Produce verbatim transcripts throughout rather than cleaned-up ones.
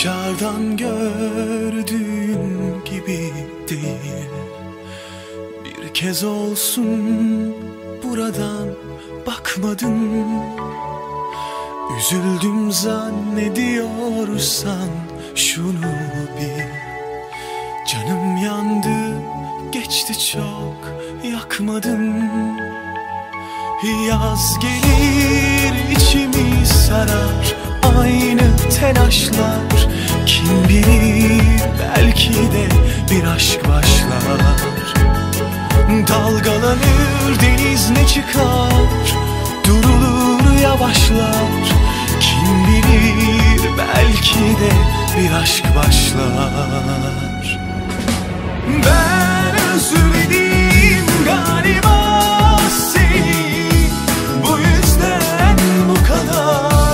Dışarıdan gördüğün gibi değil. Bir kez olsun buradan bakmadın. Üzüldüm zannediyorsan şunu bil. Canım yandı, geçti çok, yakmadın. Yaz gelir, içimi sarar aynı telaşlar. Kim bilir, belki de bir aşk başlar. Dalgalanır deniz, ne çıkar, durulur yavaşlar. Kim bilir, belki de bir aşk başlar. Ben özledim galiba seni, bu yüzden bu kadar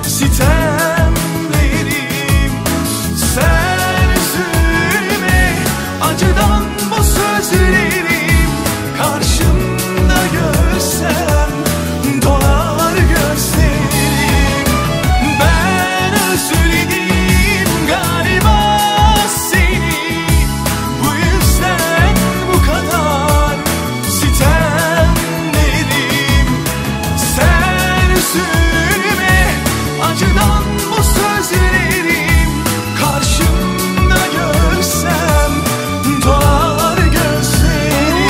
sitemlerim. Sen üzülme, acıdan bu sözlerim karşımda görsem dolar gözlerim. Ben özledim galiba seni, bu yüzden bu kadar sitemlerim. Sen üzülme, acıdan bu sözlerim karşımda görsem dolar gözlerim.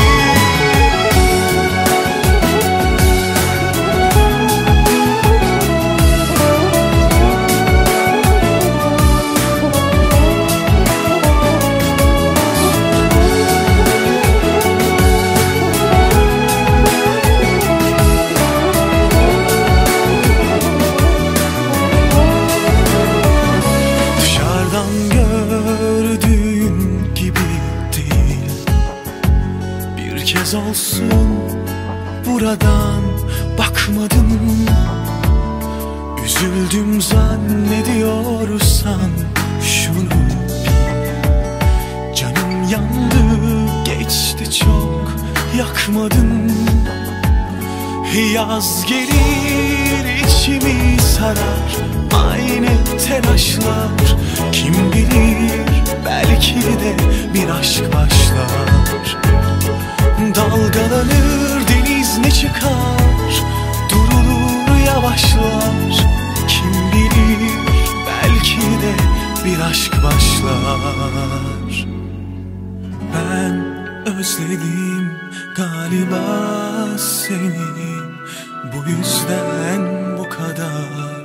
Dışarıdan gördüğün gibi değil. Bir kez olsun buradan bakmadın. Üzüldüm zannediyorsan şunu bil. Canım yandı, geçti çok, yakmadın. Yaz gelir, içimi sarar aynı telaşlar. Kim bilir, belki de bir aşk başlar. Dalgalanır deniz, ne çıkar, durulur yavaşlar. Kim bilir, belki de bir aşk başlar. Ben özledim galiba seni, bu yüzden bu kadar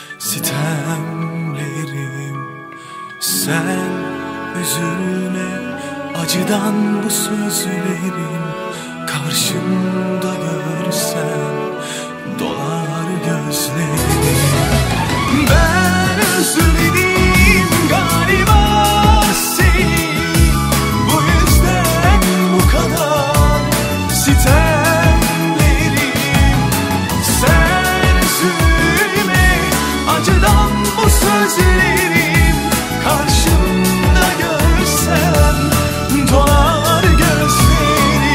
sitemlerim. Sen üzülme, acıdan bu sözlerim karşımda görsen dolar gözlerim. Ben özledim galiba seni, bu yüzden bu kadar sitemlerim. Sen üzülme, acıdan bu sözlerim karşımda görsem dolar gözlerim.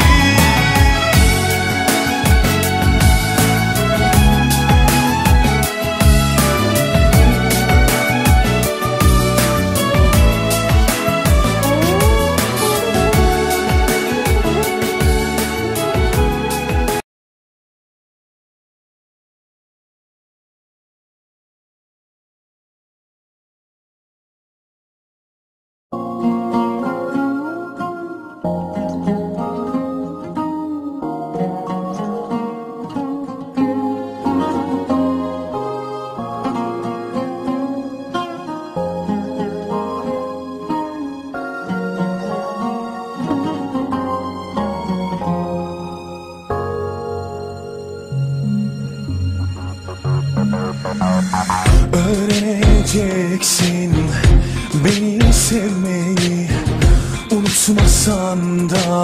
Öğreneceksin beni sevmeyi, unutmasan da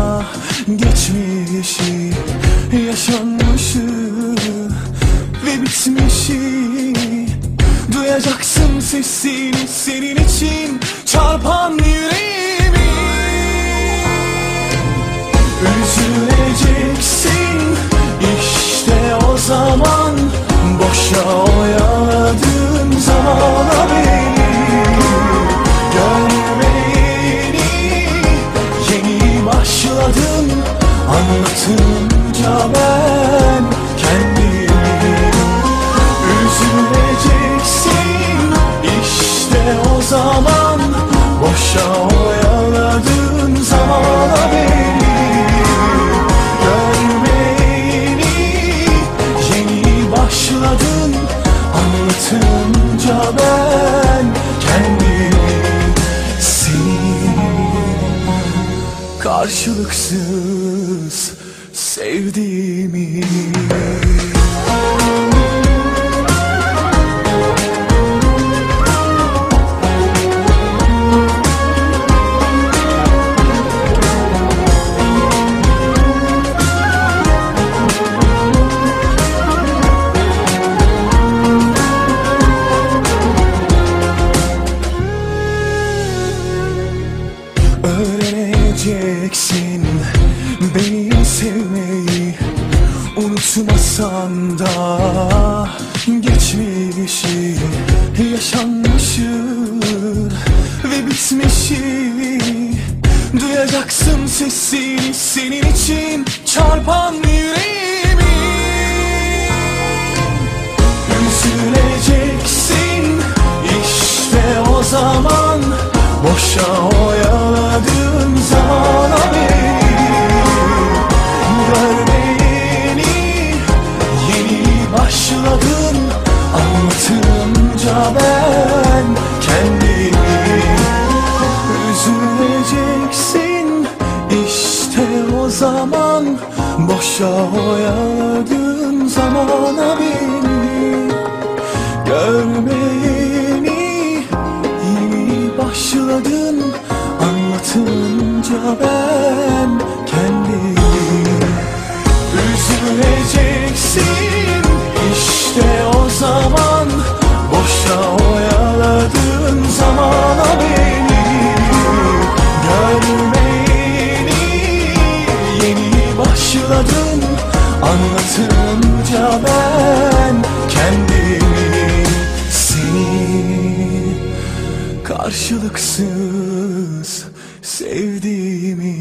geçmişi, yaşanmışı ve bitmişi. Duyacaksın sesini, senin için çarpan yüreğimi. Üzüleceksin işte o zaman, boşa oyaladığım zamana beni. Anlatınca ben kendimi, üzüleceksin işte o zaman. Boşa oyaladığın zamana beni, görmeyeni yeni başladın. Anlatınca ben kendimi, seni karşılıksız sevdiğimi. Öğreneceksin beni sevmeyi, unutmasan da geçmişi, yaşanmışı ve bitmişi. Duyacaksın sesini, senin için çarpan yüreğimi. Üzüleceksin işte o zaman. Boşa oyaladığın zamana beni, görmeyeni yeni başladın. Anlatınca ben kendimi, üzüleceksin işte o zaman. Boşa oyaladığın zamana beni, görmeyeni başladın. Anlatınca ben kendimi, üzüleceksin işte o zaman. Boşa oyaladığın zamana beni, görmeyeni yeni başladın. Anlatınca ben kendimi, seni karşılıksız sevdiğimi.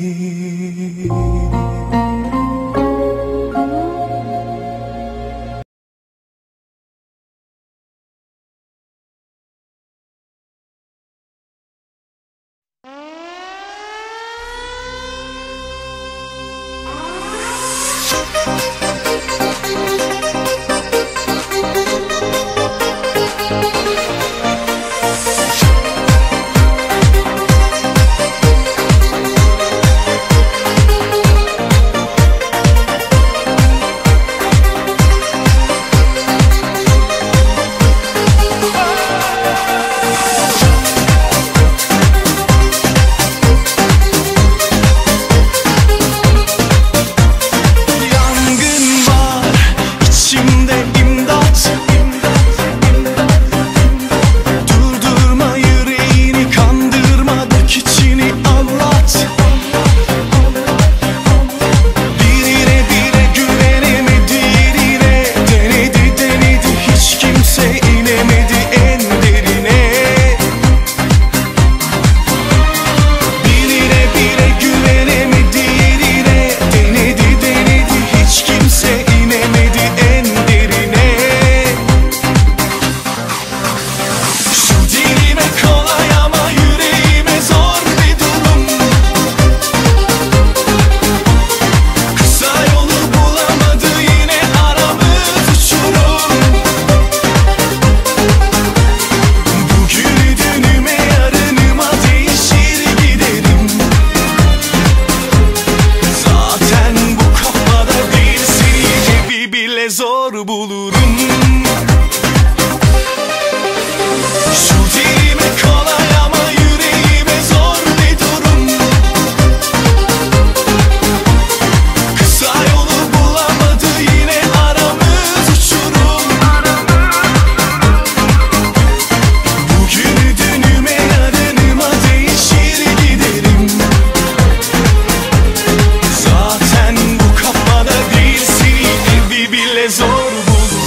Zor buldum.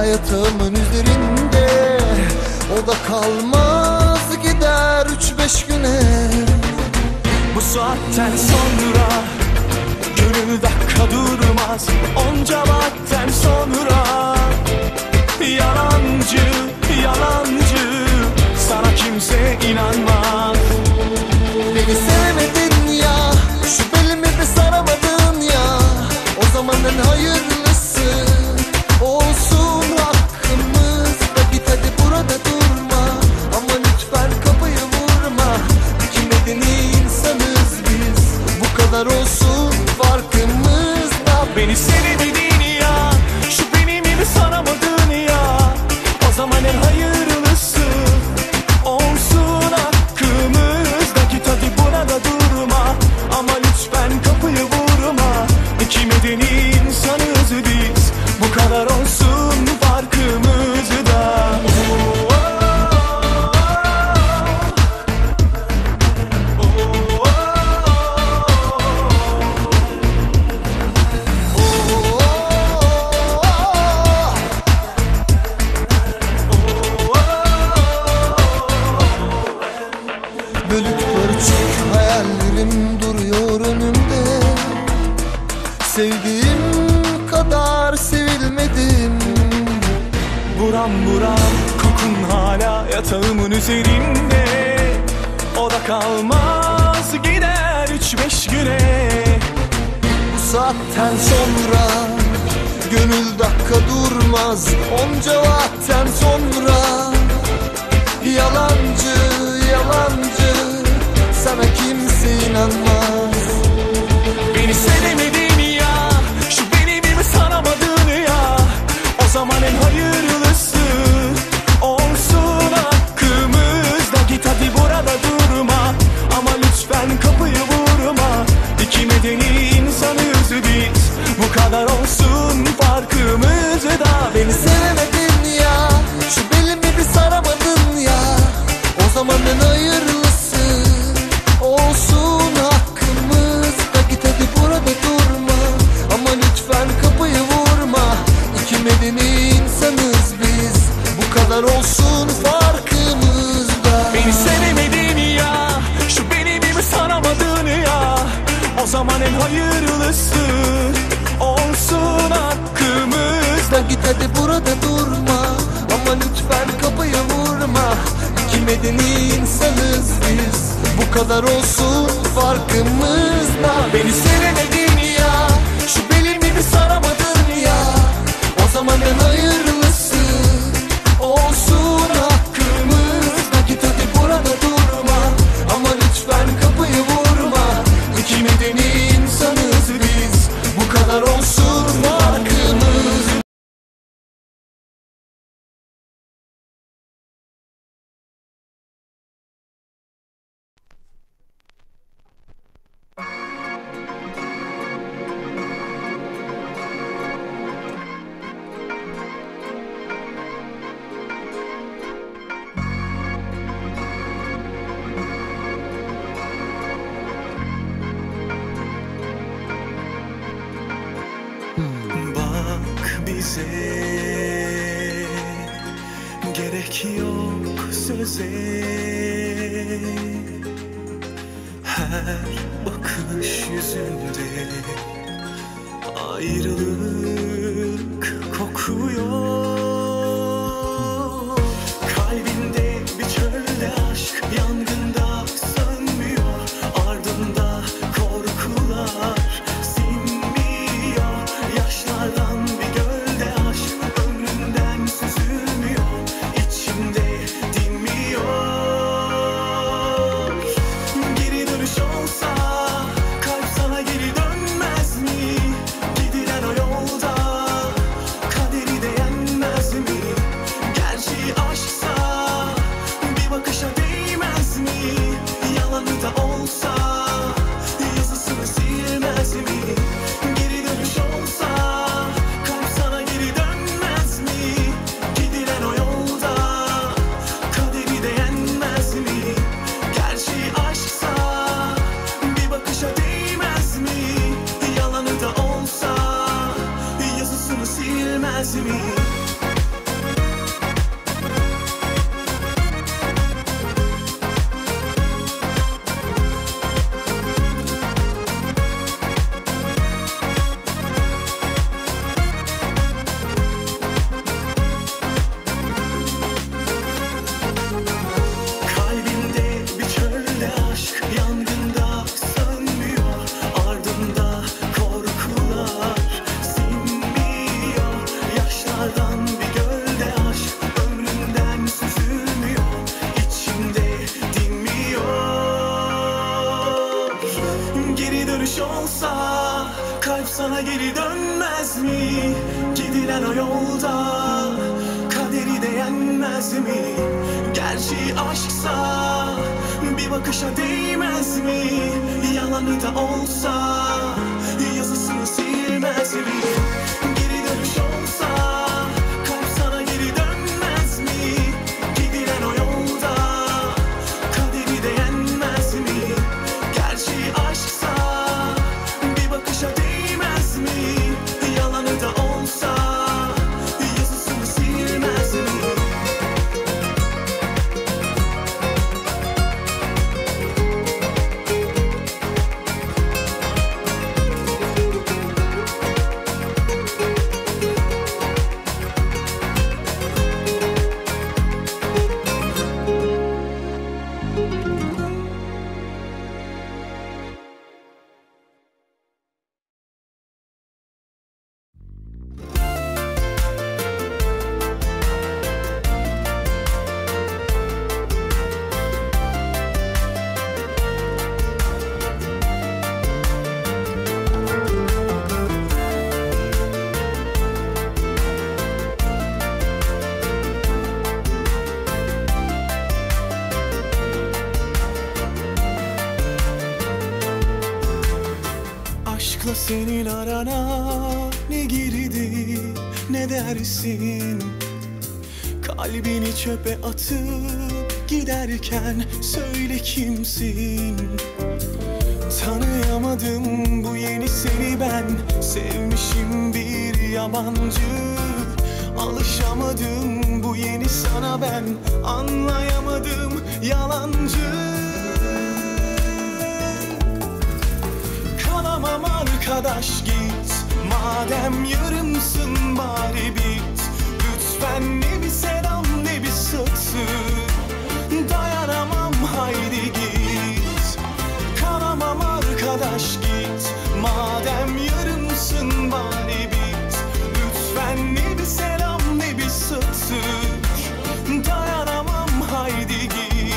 hala yatağımın üzerinde. O da kalmaz gider üç beş güne. Bu saatten sonra gönül dakika durmaz. Onca vakitten sonra yalancı, yalancı, sana kimse inanmaz. Beni sevmedin ya, şu belimi de saramadın ya. O zamanın hayırlısı olsun hakkımızda. Git hadi burada durma, ama lütfen kapıyı vurma. İki medeni insanız biz, bu kadar olsun farkımızda. Beni sevmedin ya, şu benimi saramadın ya. O zaman en hayırlısı olsun hakkımızda. Git hadi burada durma, ama lütfen kapıyı vurma. İki medeni insanız biz, bu kadar olsun farkımızda. Bölük pörçük hayallerim duruyor önümde. Sevdiğim kadar sevilmedim. Buram buram kokun hala yatağımın üzerinde. O da kalmaz gider üç beş güne. Bu saatten sonra gönül dakika durmaz. Onca vakitten sonra yalancı, yalancı, sana kimse inanmaz. Beni sevemedin ya, şu benimi saramadın ya. O zaman en hayırlısı olsun hakkımızda. Git hadi burada durma, ama lütfen kapıyı vurma. İki medeni insanız biz, bu kadar olsun farkımızda. Beni sevemedin ya, şu belimi bir saramadın ya. O zamanın hayırlısı olsun hakkımızda. Git hadi burada durma, ama lütfen kapıyı vurma. İki medeni insanız biz, bu kadar olsun farkımızda. Beni sevemedin ya, şu benimi saramadın ya. O zaman en hayırlısı olsun hakkımızda. Git hadi burada durma, ama lütfen kapıyı vurma. İki medeni insanız biz, bu kadar olsun farkımızda. Beni sevemedin ya, şu belimi bir saramadın ya. O zamanın hayırlısı olsun hakkımızda. Git hadi burada durma, ama lütfen kapıyı vurma. İki medeni insanız biz, bu kadar olsun farkımızda. Bak bize gerek yok söze. Her bakış yüzünde ayrılık kokuyor. Kalbinde bir çölde aşk yangında sönmüyor. Ardında korkular sinmiyor. Yaşlardan bir gölde aşk ömründen süzülmüyor. İçimde dinmiyor. Geri dönüş olsa kalp sana geri dönmez mi? Gidilen o yolda kaderi de yenmez. olsa kalp sana geri dönmez mi? Gidilen o yolda kaderi de yenmez mi? Gerçeği aşksa bir bakışa değmez mi? Yalanı da olsa yazısını silmez mi? Geri dönüş olsa kalp sana geri dönmez mi? Gidilen o yolda kaderi de yenmez mi? Gerçeği aşksa bir bakışa değmez mi? Yalanı da olsa yazısını silmez mi? Aşkla senin arana ne girdi, ne dersin? Kalbini çöpe atıp giderken söyle kimsin? Tanıyamadım bu yeni seni ben, sevmişim bir yabancı. Alışamadım bu yeni sana ben, anlayamadım yalancı. Kalamam arkadaş git, madem yarımsın bari bit. Lütfen ne bir selam ne bir satır, dayanamam haydi git. Kalamam arkadaş git, madem yarımsın bari bit. Lütfen ne bir selam ne bir satır, dayanamam haydi git.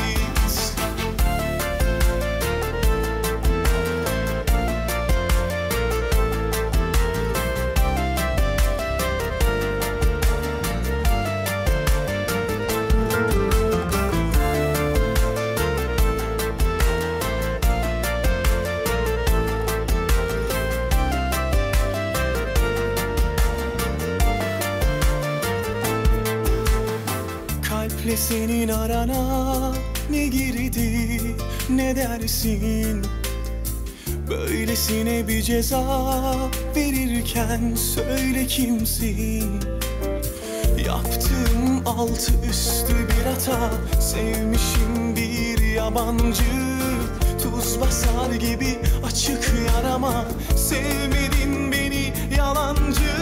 Kalple senin arana ne girdi, ne dersin? Böylesine bir ceza verirken söyle kimsin? Yaptığım altı üstü bir hata, sevmişim bir yabancı. Tuz basar gibi açık yarama, sevmedin beni yalancı.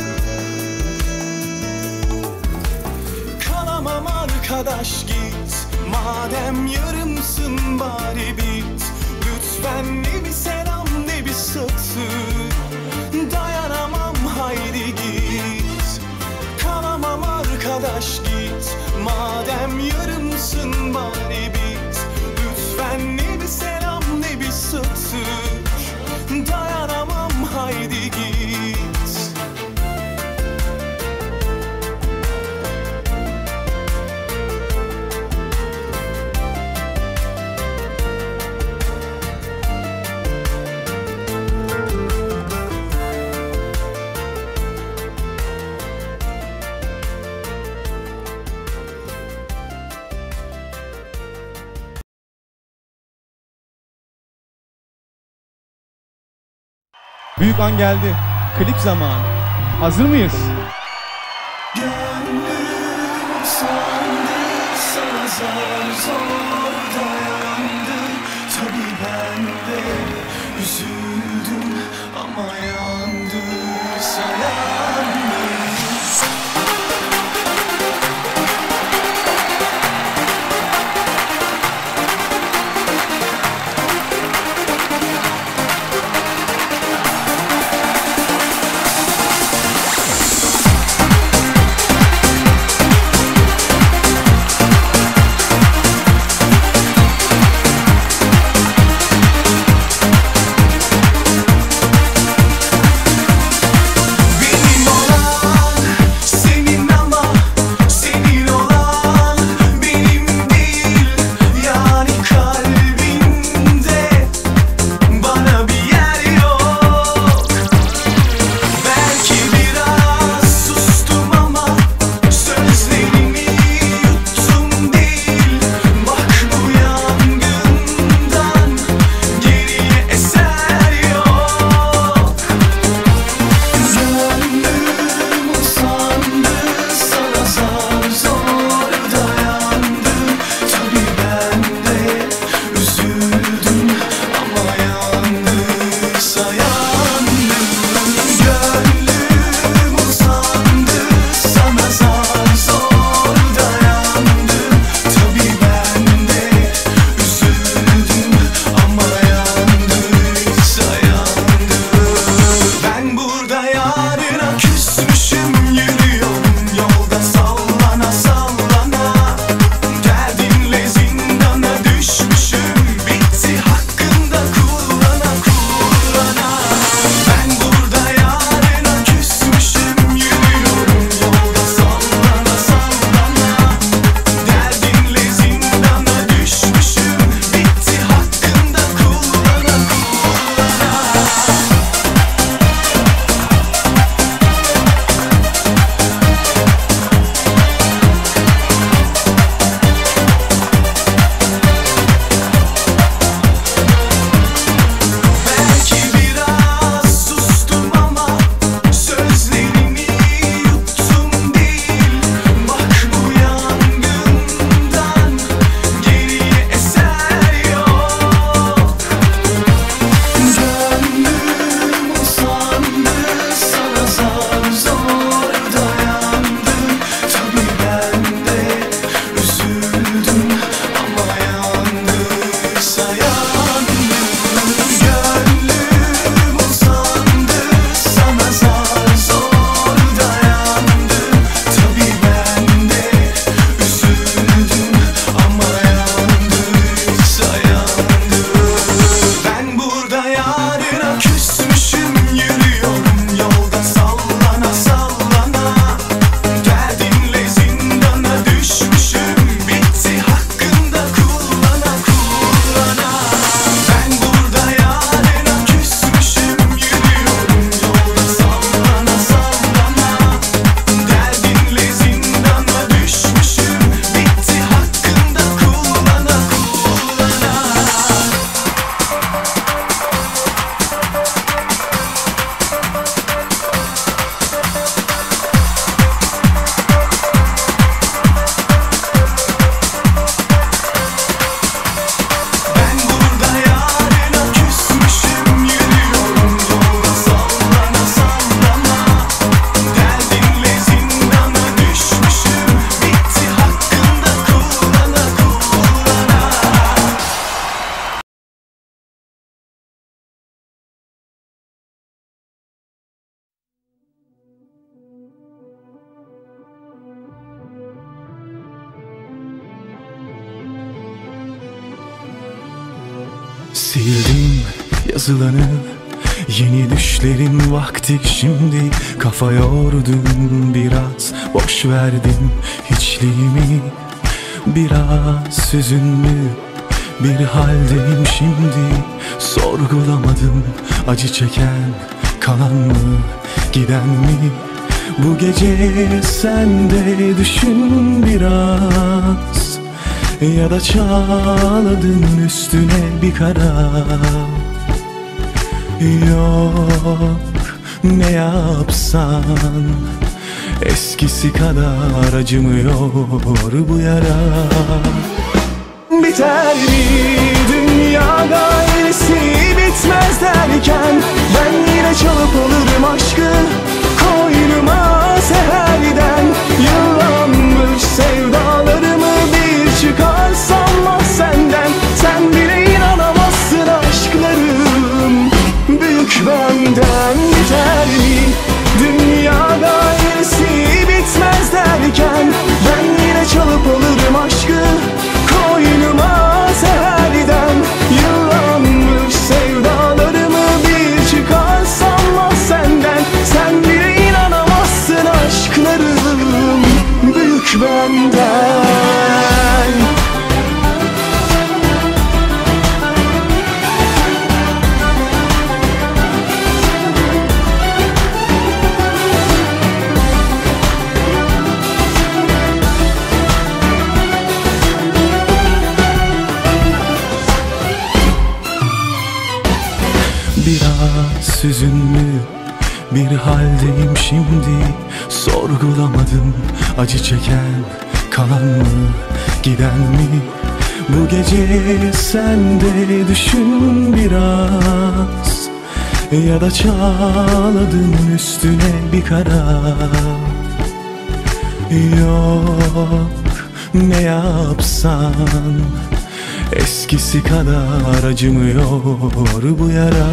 Kalamam arkadaş git, madem yarımsın bari bit. Lütfen ne bir selam ne bir satır, dayanamam haydi git. Kalamam arkadaş git, madem yarımsın bari bit. Lütfen ne bir selam ne bir satır, dayanamam haydi git. Büyük an geldi. Klip zamanı. Hazır mıyız? Gönlüm sandı, sana zar zor dayandı. Tabii ben de üzüldüm ama yandıysa yandım. Sildim yazılanı, yeni düşlerin vakti şimdi. Kafa yordum biraz, boş verdim hiçliğimi. Biraz hüzünlü bir haldeyim şimdi. Sorgulamadım, acı çeken kalan mı giden mi? Bu gece sen de düşün biraz, ya da çaldın üstüne bir kara. Yok, ne yapsan eskisi kadar acımıyor bu yara. Biter mi dünyada iyisi bitmez derken, ben yine çalıp alırım aşkı koynuma seherden. Yıllanmış sevdalarımı bir çıkarsam ah senden, sen bile inanamazsın aşklarım büyük benden. Biter mi dünyada iyisi bitmez derken, ben yine çalıp alırım aşkı koynuma seherden. Yıllanmış sevdalarımı bir çıkarsam ah senden, sen bile inanamazsın aşklarım büyük benden. Biraz hüzünlü bir haldeyim şimdi. Sorgulamadım, acı çeken kalan mı giden mi? Bu gece sen de düşün biraz, ya da çaldın üstüne bir kara. Yok, ne yapsan eskisi kadar acımıyor bu yara.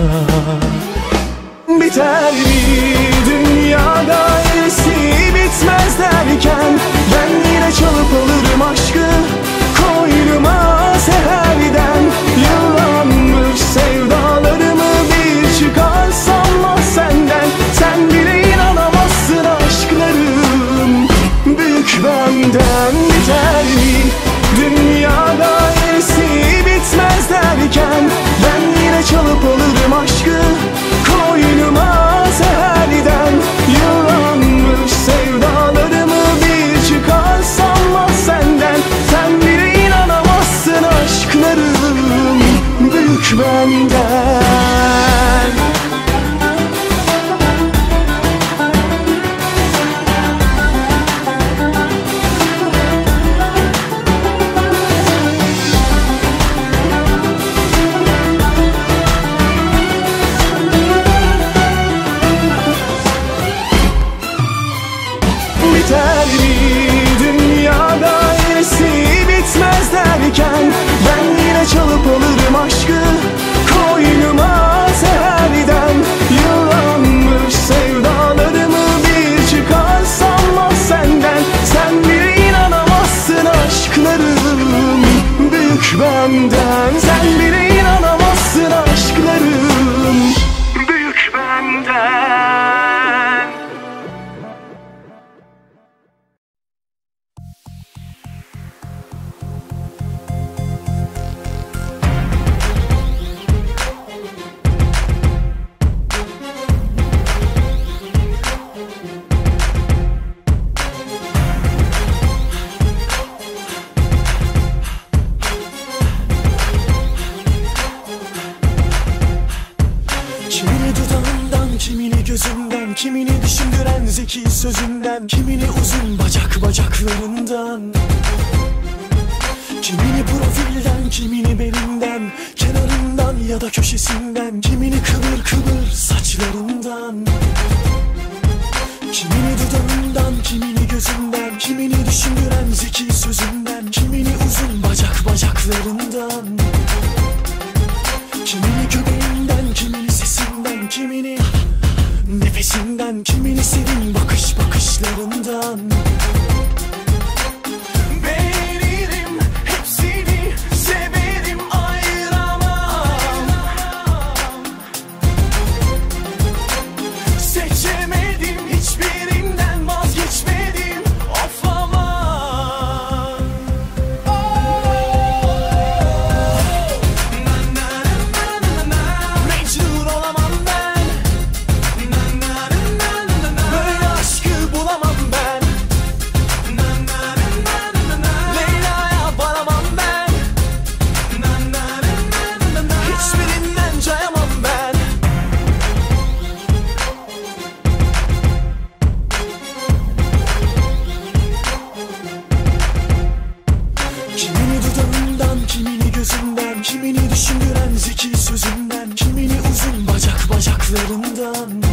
Biter mi dünyada iyisi bitmez derken, ben yine çalıp alırım aşkı koynuma seherden. Yıllanmış sevdalarımı bir çıkarsam ah senden, sen bile inanamazsın aşklarım büyük benden. Biter mi dünyada iyisi bitmez derken, ben yine çalıp alırım aşkı koynuma seherden. Yıllanmış sevdalarımı bir çıkarsam ah senden, sen bile inanamazsın aşklarım büyük benden. Biter mi dünyada iyisi bitmez derken, ben yine çalıp alırım aşkı koynuma seherden. Yıllanmış sevdalarımı bir çıkarsam ah senden, sen bile inanamazsın aşklarım büyük benden. Sen bile inanamazsın aşklarım büyük benden. Gözünden, kimini düşündüren zeki sözünden, kimini uzun bacak bacaklarından, kimini profilden, kimini belinden, kenarından ya da köşesinden, kimini kıvır kıvır saçlarından, kimini dudağından, kimini gözünden, kimini düşündüren zeki sözünden, kimini uzun bacak bacaklarından, kimini göbeğinden, kimini sesinden, kimini nefesinden, kimini serin bakış bakışlarından. Beğenirim hepsini, severim ayıramam. gözünden, kimini düşündüren zeki sözünden, kimini uzun bacak bacaklarından,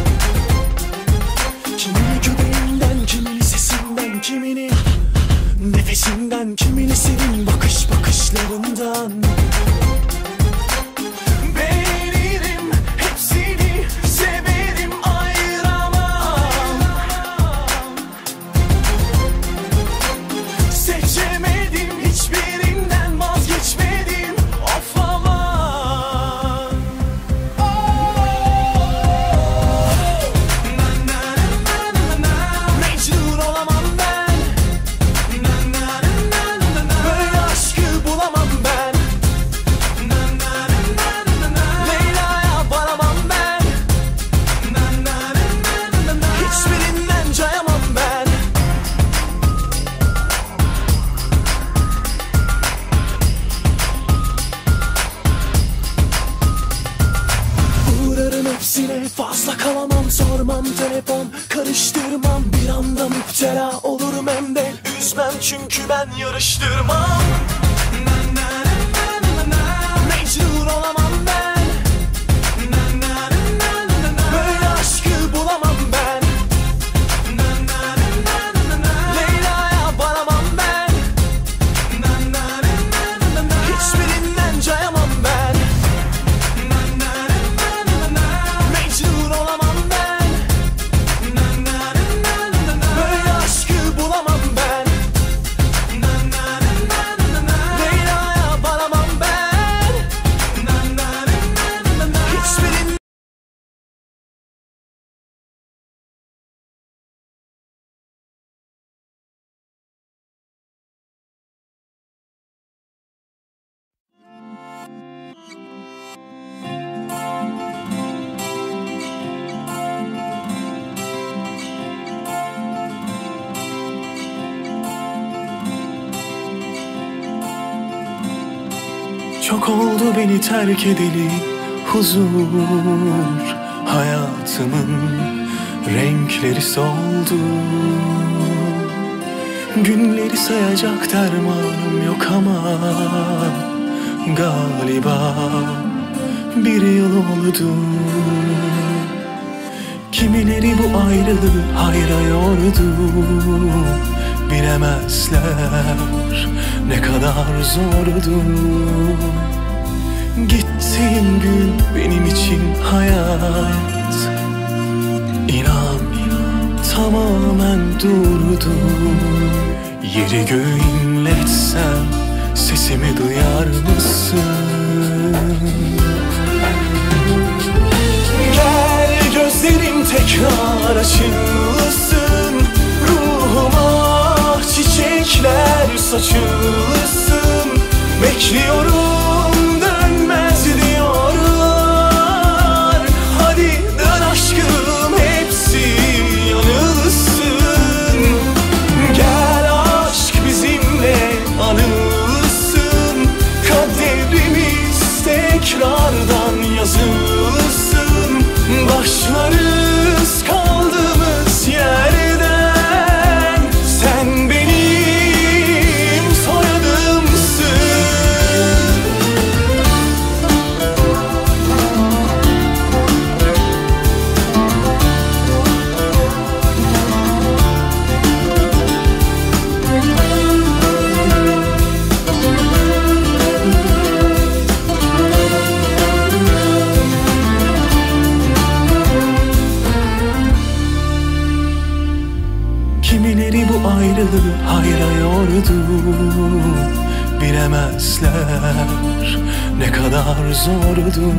kimini göbeğinden, kimini sesinden, kimini nefesinden, kimini serin bakış bakışlarından. Beğenirim, hepsini severim, ayıramam. Seçemedim, hiçbirinden vazgeçmedim, of aman. Mecnun olamam ben, böyle aşkı bulamam ben. Leyla'ya varamam ben, hiçbirinden cayamam ben. Uğrarım hepsine, fazla kalamam, sormam telefon, karıştırmam, bir anda müptela olurum hem de üzmem çünkü ben yarıştırmam. Mecnun olamam ben, böyle aşkı bulamam ben. Leyla'ya varamam ben, hiçbirinden cayamam ben. Mecnun olamam ben, böyle aşkı bulamam ben. Leyla'ya varamam ben, hiçbirinden. Çok oldu beni terk edeli huzur, hayatımın renkleri soldu. Günleri sayacak dermanım yok ama galiba bir yıl oldu. Kimileri bu ayrılığı hayra yordu, bilemezler ne kadar zordu. Gittiğin gün benim için hayat, İnan, tamamen durdu. Yeri göğü inletsem sesimi duyar mısın? Gel gözlerim tekrar açılsın, ruhuma çiçekler saçılsın. Bekliyorum, dönmez diyorlar. Hadi dön aşkım, hepsi yanılsın. Gel aşk bizimle anılsın, kaderimiz tekrardan yazılsın. Başlarız kaldığımız yerden, sen benim soyadımsın. Kimileri bu ayrılığı hayra yordu, bilemezler ne kadar zordu.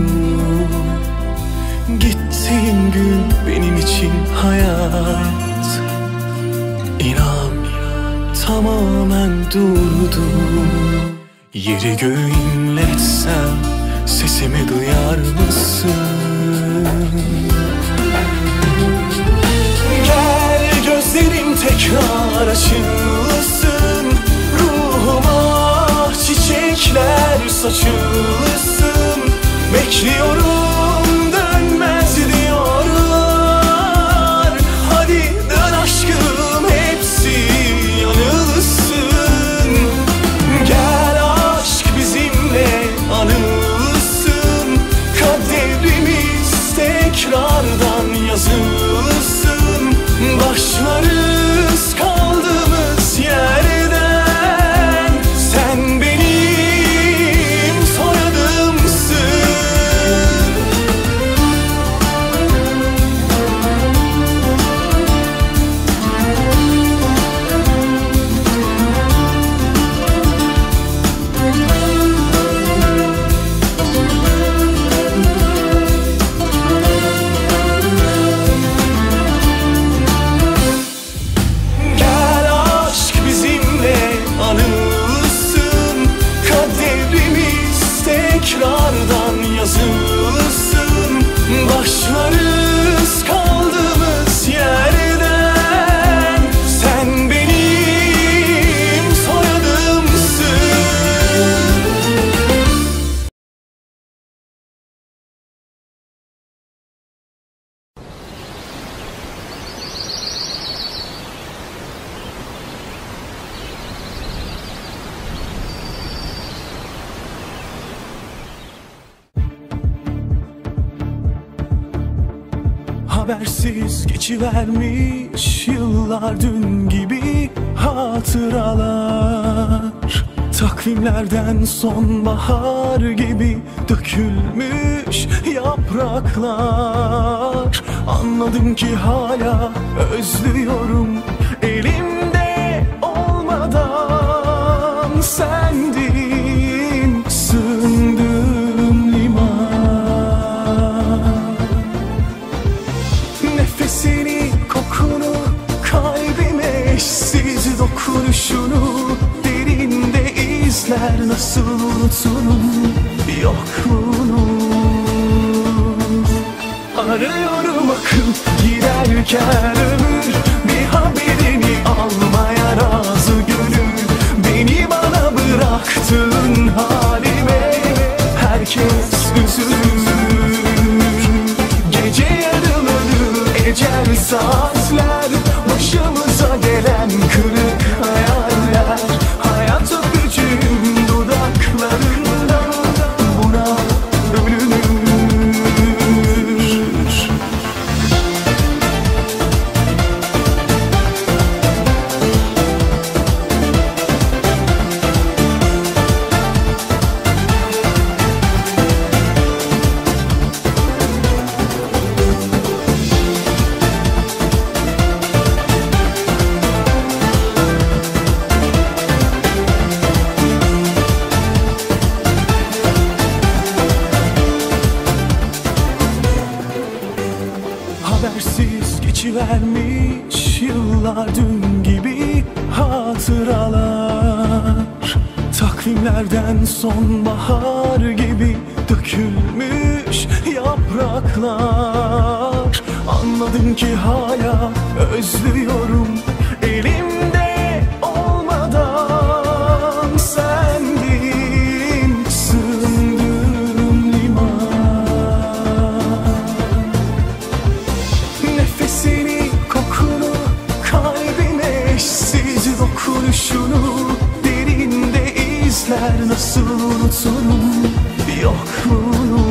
Gittiğin gün benim için hayat, İnan, tamamen durdu. Yeri göğü inletsem sesimi duyar mısın? Gel gözlerim tekrar açılsın, ruhuma çiçekler saçılsın. Bekliyorum, dönmez diyorlar. Hadi dön aşkım, hepsi yanılsın. Gel aşk bizimle anılsın, kaderimiz tekrardan yazılsın. Başlarız kaldığımız yerden, sen benim soyadımsın. Gel aşk bizimle anılsın, kaderimiz tekrardan yazılsın. Başlarız kaldığımız yerden, sen benim soyadımsın. Habersiz geçivermiş yıllar, dün gibi hatıralar. Takvimlerden sonbahar gibi dökülmüş yapraklar. Anladım ki hala özlüyorum, elimde olmadan sendin sığındığım liman. Nefesini, kokunu, kalbime eşsiz dokunuşunu derinde izler, nasıl unuturum yokluğunu. Arıyorum akıp giderken ömür, bir haberini almaya razı gönül. Beni bana bıraktığın halime herkes üzülür. Gece yarıları ecel saatler, başımıza gelen kırık hayaller. Hayat öpücüğüm dudaklarında, buna ölünür. Habersiz geçivermiş yıllar, dün gibi hatıralar. Takvimlerden sonbahar gibi dökülmüş yapraklar. Anladım ki hala özlüyorum, elimde olmadan sendin sığındığım liman. Nefesini, kokunu, kalbime eşsiz dokunuşunu derinde izler, nasıl unuturum yokluğunu.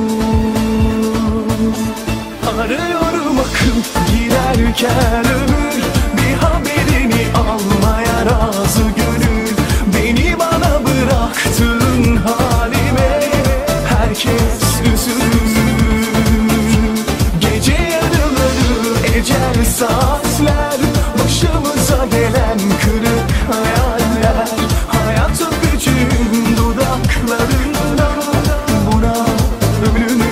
Arıyorum akıp giderken ömür, bir haberini almaya razı gönül. Beni bana bıraktığın halime herkes üzülür. Gece yarıları ecel saatler, başımıza gelen kırık hayaller. Hayat öpücüğüm dudaklarında, buna ölünür.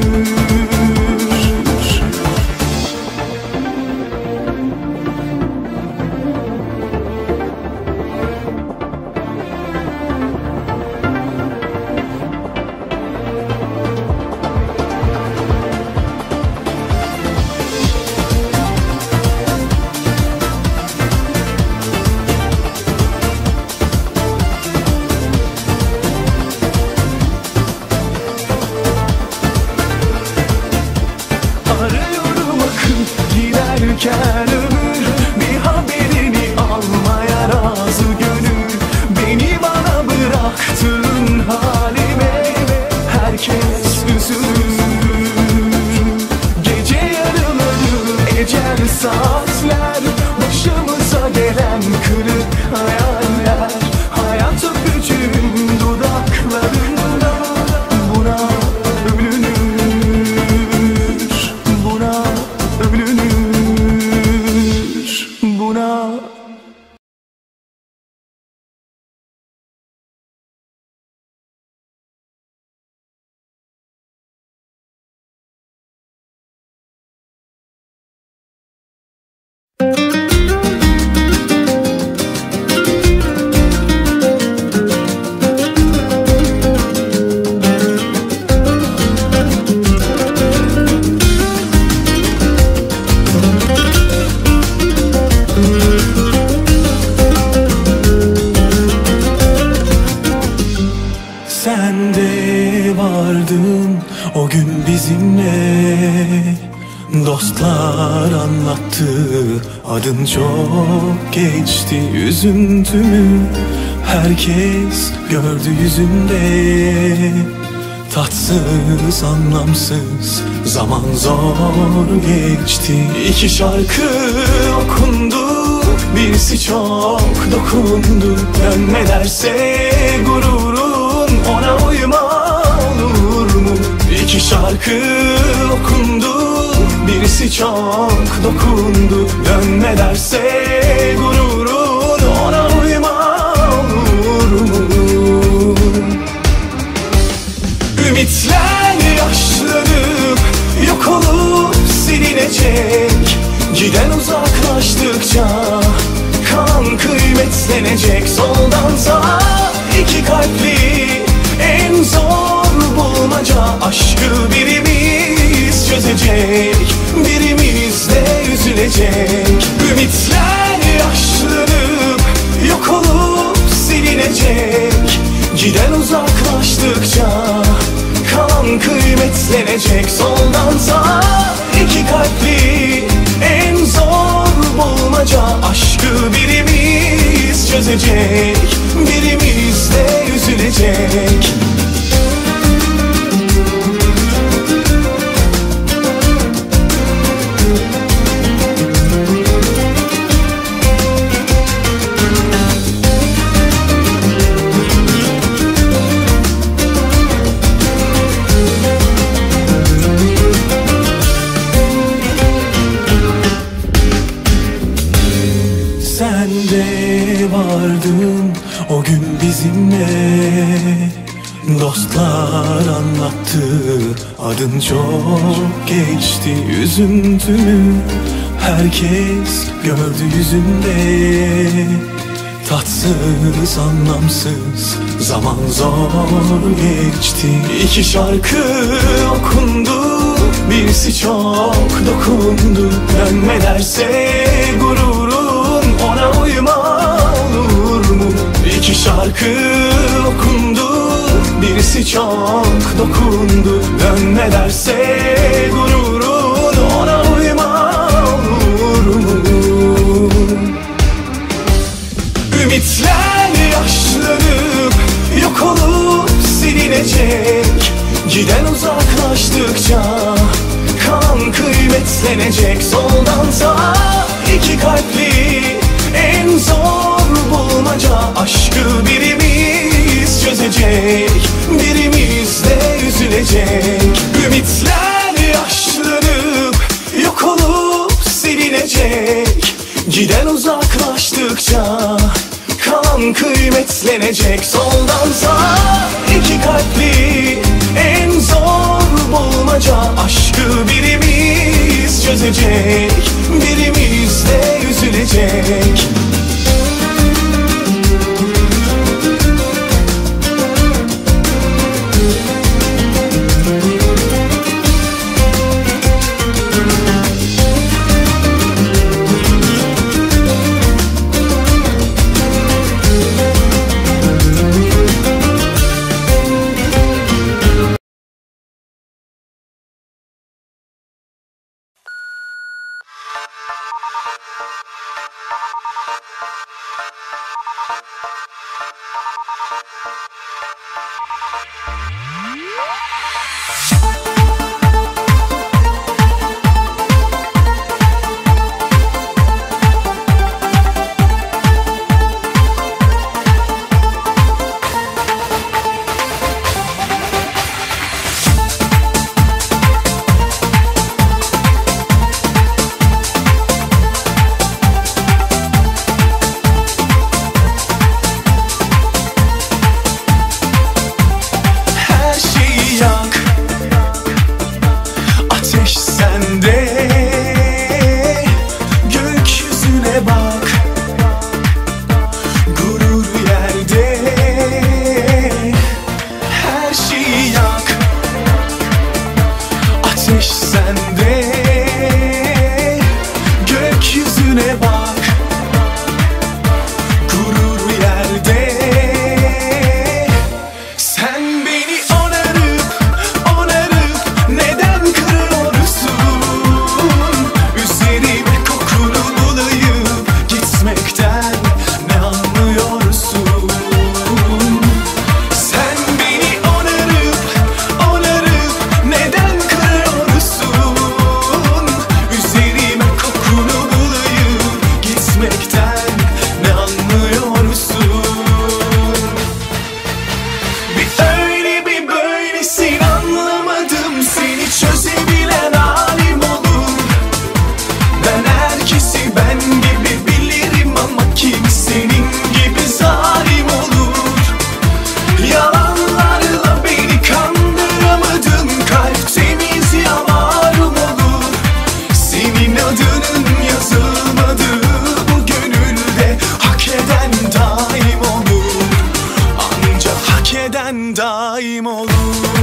giderken ömür, bir haberini almaya razı gönül. Beni bana bıraktığın halime vardın o gün bizimle, dostlar anlattı, adın çok geçti üzüntümü. Herkes gördü yüzünde, tatsız anlamsız zaman zor geçti. İki şarkı okundu, birisi çok dokundu. Dönme derse gururun, ona uyma olur mu? İki şarkı okundu, birisi çok dokundu. Dönme derse gururun, ona uyma olur mu? Ümitler yaşlanıp yok olup silinecek, giden uzaklaştıkça kalan kıymetlenecek. Soldan sağa iki kalpli en zor bulmaca, aşkı birimiz çözecek, birimiz de üzülecek. Ümitler yaşlanıp yok olup silinecek, giden uzaklaştıkça kalan kıymetlenecek. Soldan sağa iki kalpli en zor bulmaca, aşkı birimiz çözecek, birimiz de üzülecek. Sen de vardın o gün bizimle, dostlar anlattı, adın çok geçti üzüntümü. Herkes gördü yüzünde, tatsız anlamsız zaman zor geçti. İki şarkı okundu, birisi çok dokundu. Dönme derse gururun, ona uyma olur mu? İki şarkı okundu, birisi çok dokundu. Dönme derse gururun, ona uyma olur mu? Ümitler yaşlanıp yok olup silinecek, giden uzaklaştıkça kalan kıymetlenecek. Soldan sağa iki kalpli en zor bulmaca, aşkı birimiz çözecek, birimiz de üzülecek. Ümitler yaşlanıp yok olup silinecek, giden uzaklaştıkça kalan kıymetlenecek. Soldan sağa iki kalpli en zor bulmaca, aşkı birimiz çözecek, birimiz de üzülecek.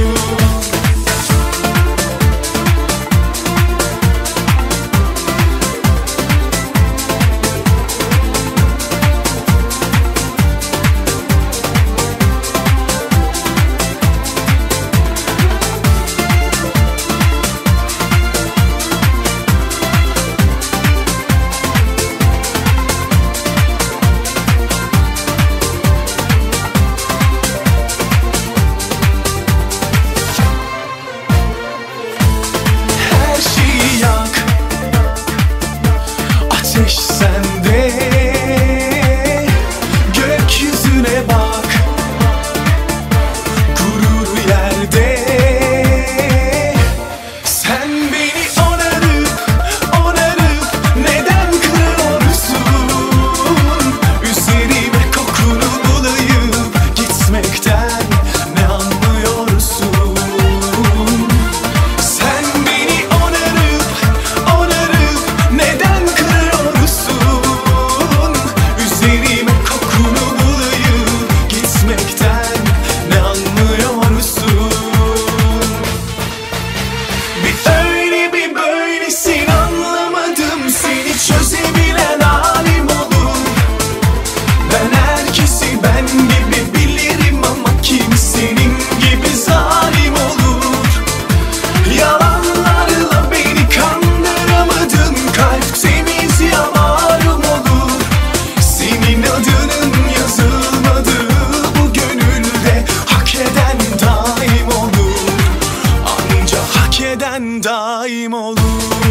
daim olur.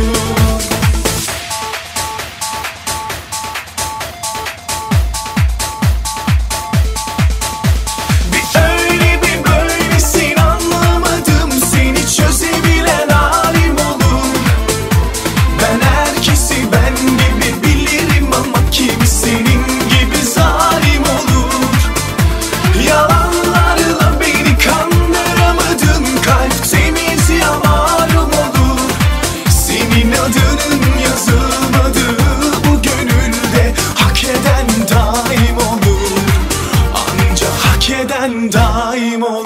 Daim olur.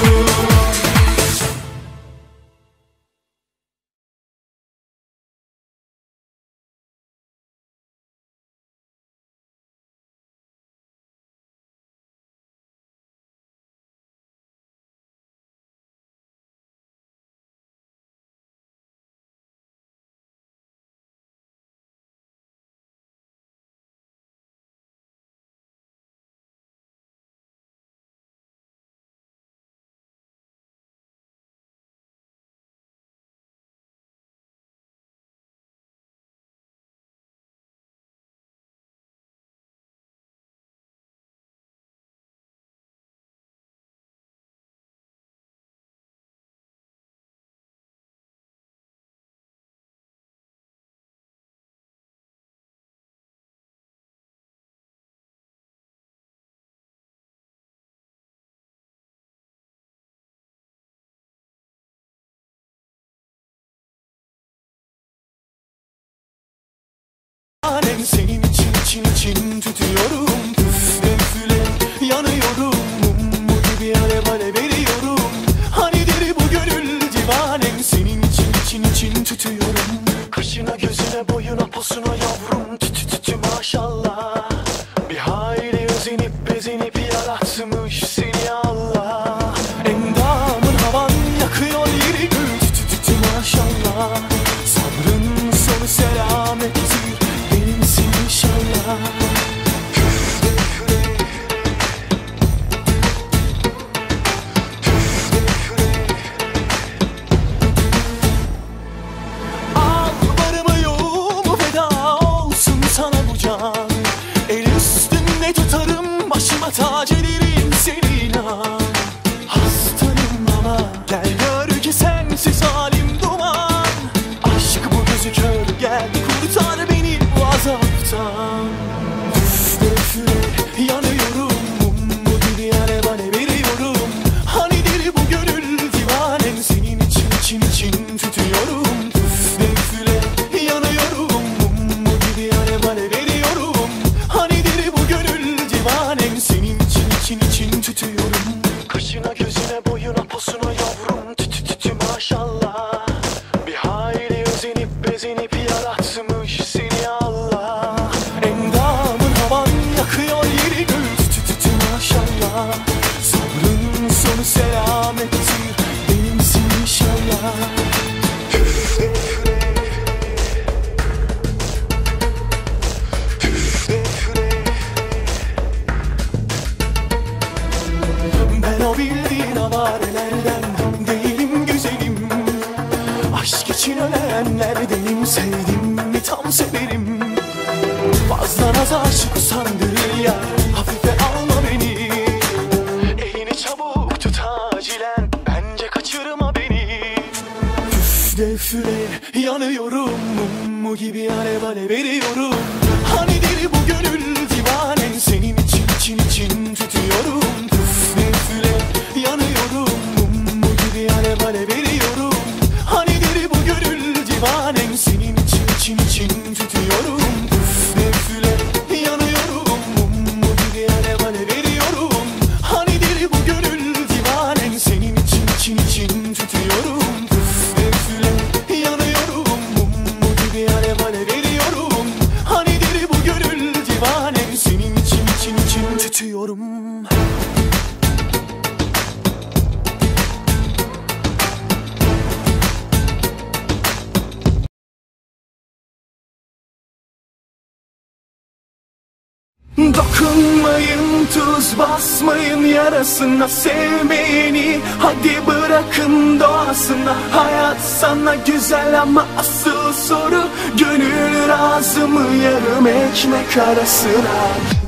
Alem senin için için için tutuyorum. Üfle üfle yanıyorum. Mum gibi alev alev veriyorum. Hanidir bu gönül divanem. Senin için için için tutuyorum. Kaşına gözüne boyuna posuna yavrum. Tütü tütü maşallah. Bir hayli özenip bezenip yaratmış seni Allah. Endamın havan yakıyor yeri gül. Tütü tütü maşallah. Sabrın sonu selamettir. İnşallah. Al varımı yoğumu feda olsun sana bu can. El üstünde tutarım başıma tac ederim seni inan. Hastanım ama gel gör ki sensiz halim duman. Aşk bu gözü kör gel kurtar beni bu azaptan. Üfle üfle yanıyorum. Mum gibi alev alev veriyorum. Hanidir bu gönül divanem. Senin için için için tutuyorum. Üfle üfle yanıyorum. Mum gibi alev alev veriyorum. Hanidir bu gönül divanem. Senin için için için tutuyorum. Kaşına gözüne boyuna posuna yavrum. sevenlerdenim, sevdim mi tam severim. Fazla naz aşık sandırır ya, hafife alma beni. Elini çabuk tut acilen, bence kaçırma beni. Üfle üfle yanıyorum, mum gibi alev alev veriyorum. Hanidir bu gönül divanen, senin için için için tutuyorum. Üfle üfle yanıyorum, mum gibi alev alev veriyorum. Hanidir bu gönül divanen, senin için için için tutuyorum. Üfle üfle yanıyorum, mum gibi alev alev veriyorum. Hanidir bu gönül divanen, senin için için için tutuyorum. Üfle üfle yanıyorum, mum gibi alev alev veriyorum. Hanidir bu gönül divanen, senin için için için tutuyorum. Dokunmayın, tuz basmayın yarasına, sevmeyeni hadi bırakın doğasına. Hayat sana güzel ama asıl soru, gönül razı mı yarım ekmek arasına?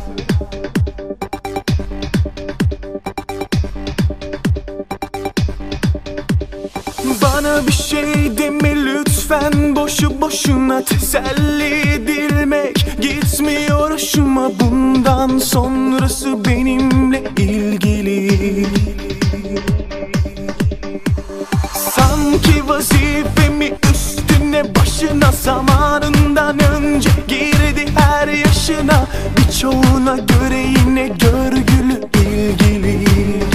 Bana bir şey deme lütfen, boşu boşuna teselli edilmek gitmiyor hoşuma. Bundan sonrası benimle ilgili. Sanki vazifemi üstüne başına zamanından önce girdi her yaşına. Birçoğuna göre yine görgülü ilgili.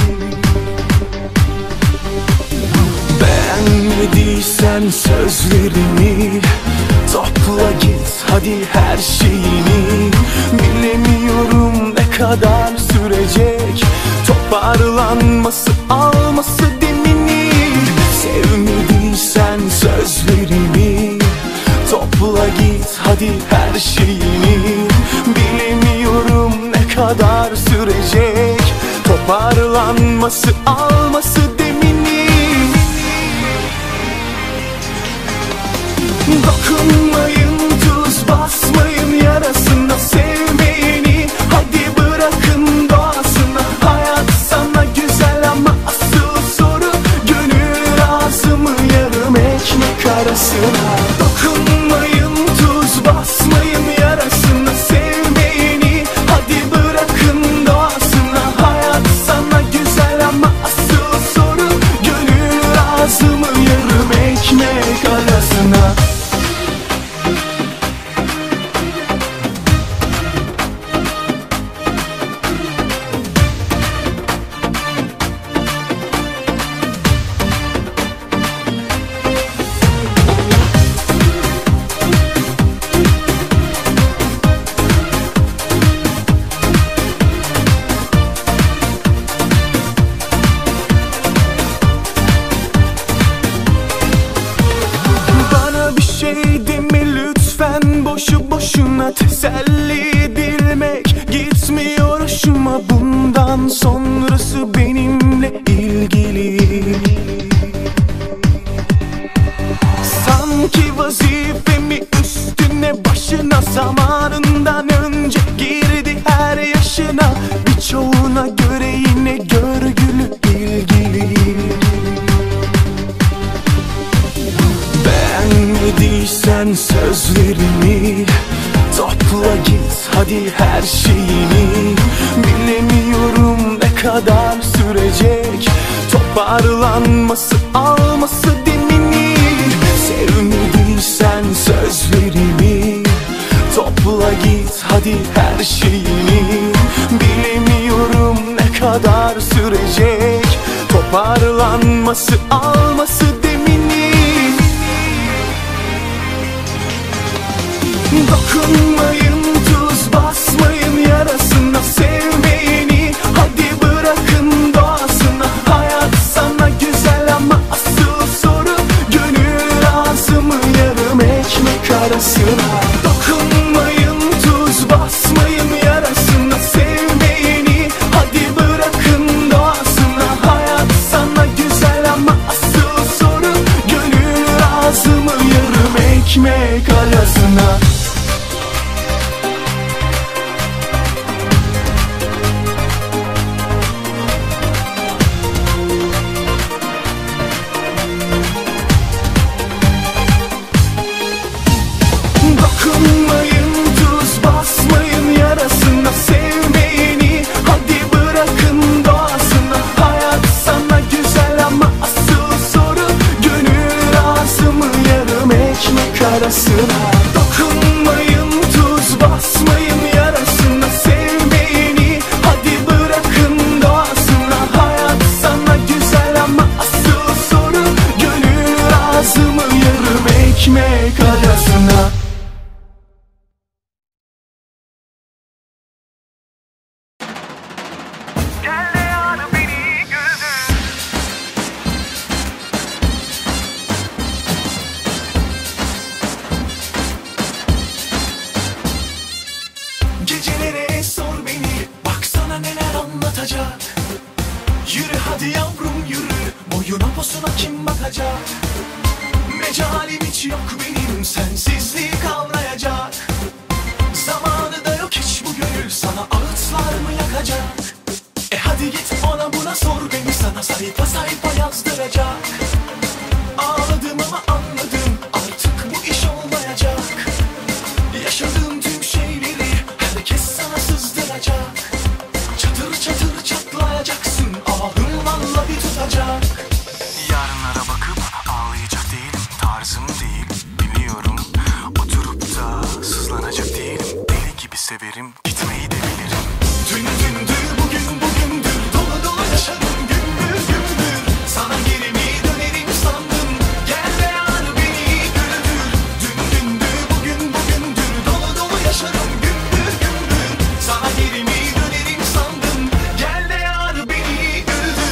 Beğenmediysen sözlerimi topla git hadi her şeyini. Bilemiyorum ne kadar sürecek toparlanması, alması demini. Sevmediysen sözlerimi topla git hadi her şeyini. Bilemiyorum ne kadar sürecek toparlanması, alması demini. Dokunmayın, tuz basmayın yarasına, sevmeyeni hadi bırakın doğasına. Hayat sana güzel ama asıl soru, gönül razı mı yarım ekmek arasına? Dokunmayın, tuz basmayın yarasına, sevmeyeni hadi bırakın doğasına. Hayat sana güzel ama asıl soru, gönül razı mı yarım ekmek arasına? Boşu boşuna teselli edilmek gitmiyor hoşuma. Bundan sonrası benimle ilgili. Sanki vazifemi üstüne başına zamanından önce girdi her yaşına. Birçoğuna göre yine görgülü ilgili. Beğenmediysen sözlerimi topla git hadi her şeyini. Bilemiyorum ne kadar sürecek toparlanması, alması demini. Sevmediysen sözlerimi topla git hadi her şeyini. Bilemiyorum ne kadar sürecek toparlanması, alması demini. Dokunmayın, tuz basmayın yarasına, sevmeyeni hadi bırakın doğasına. Hayat sana güzel ama asıl soru, gönül razı mı yarım ekmek arasına? Dokunmayın, tuz basmayın yarasına, sevmeyeni hadi bırakın doğasına. Hayat sana güzel ama asıl soru, gönül razı mı yarım arasına. Dokunmayın, tuz basmayın yarasına. Sevmeyeni hadi bırakın doğasına. Hayat sana güzel ama asıl soru gönül razı mı yarım ekmek arasına. Gecelere sor beni, baksana neler anlatacak. Yürü hadi yavrum yürü, boyuna posuna kim bakacak? Mecalim hiç yok benim, sensizliği kavrayacak. Zamanı da yok hiç bu gönül, sana ağıtlar mı yakacak? E hadi git ona buna sor beni, sana sayfa sayfa yazdıracak. Ağladım ama anladım, artık bu iş olmayacak. Yaşadığım tüm şeyleri herkes sana sızdıracak. Çatır çatır çatlayacaksın, ahım valla bir tutacak. Yarınlara bakıp ağlayacak değilim, tarzım değil biliyorum. Oturup da sızlanacak değilim, deli gibi severim, gitmeyi de bilirim. Dün dündür bugün bugündür, dolu dolu yaşadım gümbür gümbür. Sana geri mi dönerim sandım, gel de yar beni güldür. Dün dündür bugün bugündür, dolu dolu yaşadım gümbür gümbür. Sana geri mi dönerim sandım, gel de yar beni güldür.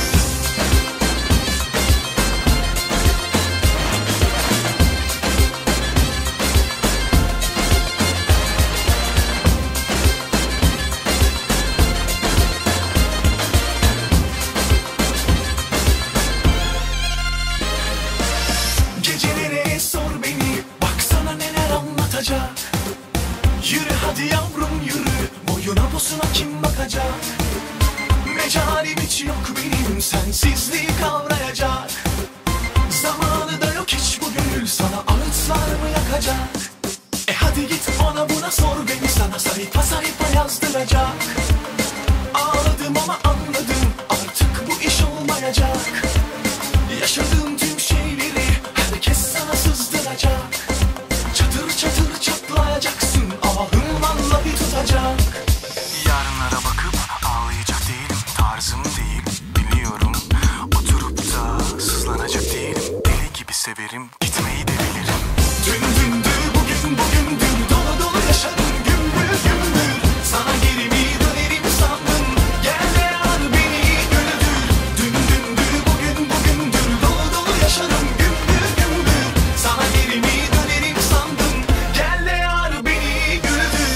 Gecelere sor beni, baksana neler anlatacak. Yürü hadi yavrum yürü, boyuna posuna kim bakacak? Mecalim hiç yok benim, sensizliği kavrayacak. Zamanı da yok hiç bu gönül, sana ağıtlar mı yakacak? E hadi git ona buna sor beni, sana sayfa sayfa yazdıracak. Ağladım ama anladım, artık bu iş olmayacak. Yaşadığım tüm şeyleri herkes sana sızdıracak. Çatır çatır çatlayacaksın, ahım valla bir tutacak. Yarınlara bakıp ağlayacak değilim, tarzım değil biliyorum. Oturup da sızlanacak değilim, deli gibi severim, gitmeyi de bilirim. Dün dündür bugün bugündür, dolu dolu yaşadım gümbür gümbür. Sana geri mi dönerim sandım, gel de yar beni güldür. Dün dündür bugün bugündür, dolu dolu yaşadım gümbür gümbür. Sana geri mi dönerim sandım, gel de yar beni güldür.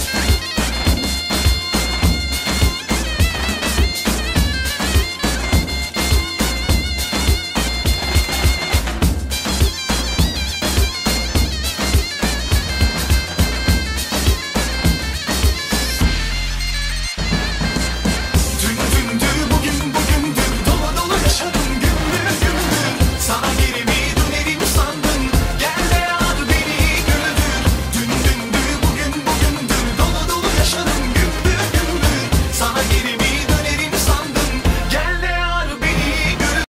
Dün dündür bugün bugündür, dolu dolu yaşadım gümbür gümbür. Sana geri mi dönerim sandım, gel de yar beni güldür. Dün dündür bugün bugündür, dolu dolu yaşadım gümbür gümbür. Sana geri mi dönerim sandım, gel de yar beni güldür.